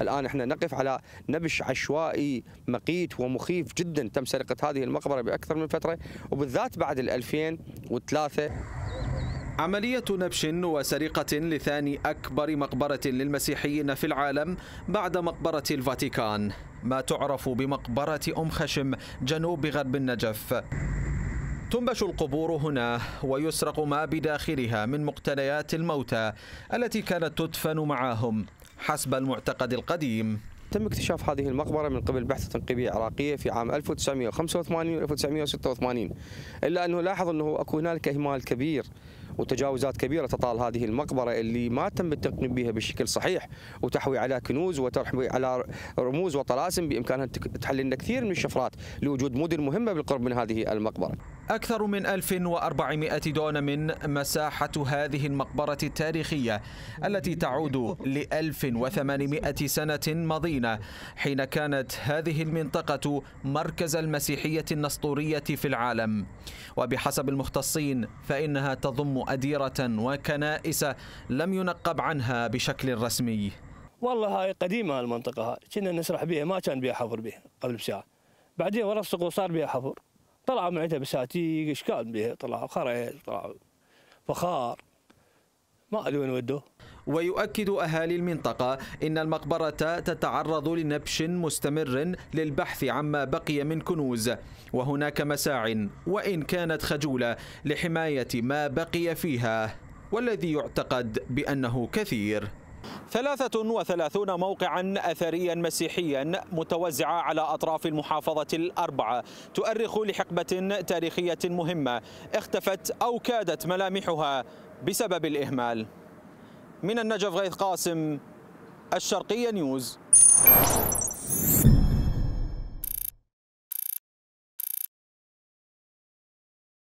الآن احنا نقف على نبش عشوائي مقيت ومخيف جدا. تم سرقة هذه المقبرة بأكثر من فترة، وبالذات بعد 2003. عملية نبش وسرقة لثاني أكبر مقبرة للمسيحيين في العالم بعد مقبرة الفاتيكان، ما تعرف بمقبرة أم خشم جنوب غرب النجف. تنبش القبور هنا ويسرق ما بداخلها من مقتنيات الموتى التي كانت تدفن معهم حسب المعتقد القديم. تم اكتشاف هذه المقبرة من قبل بعثة تنقيبية عراقية في عام 1985 و 1986، إلا أنه لاحظ أنه أكو هنالك إهمال كبير وتجاوزات كبيرة تطال هذه المقبرة اللي ما تم التقنين بها بشكل صحيح، وتحوي على كنوز وتحوي على رموز وطلاسم بإمكانها تحل لنا كثير من الشفرات لوجود مدن مهمة بالقرب من هذه المقبرة. أكثر من 1400 دونم مساحة هذه المقبرة التاريخية التي تعود ل 1800 سنة مضينة، حين كانت هذه المنطقة مركز المسيحية النسطورية في العالم. وبحسب المختصين فإنها تضم أديرة وكنائس لم ينقب عنها بشكل رسمي. والله هاي قديمة المنطقة، هاي كنا نسرح بها، ما كان بها حفر بها قبل بساعة. بعدين ورا السقوط صار بها حفر، طلعوا معتها بساتيق اشكال بها، طلعوا خرج، طلعوا فخار، ما ادري وين ودوه. ويؤكد أهالي المنطقة إن المقبرة تتعرض لنبش مستمر للبحث عما بقي من كنوز، وهناك مساع وإن كانت خجولة لحماية ما بقي فيها والذي يعتقد بأنه كثير. 33 موقعا أثريا مسيحيا متوزعة على أطراف المحافظة الأربعة تؤرخ لحقبة تاريخية مهمة اختفت أو كادت ملامحها بسبب الإهمال. من النجف غيث قاسم، الشرقية نيوز.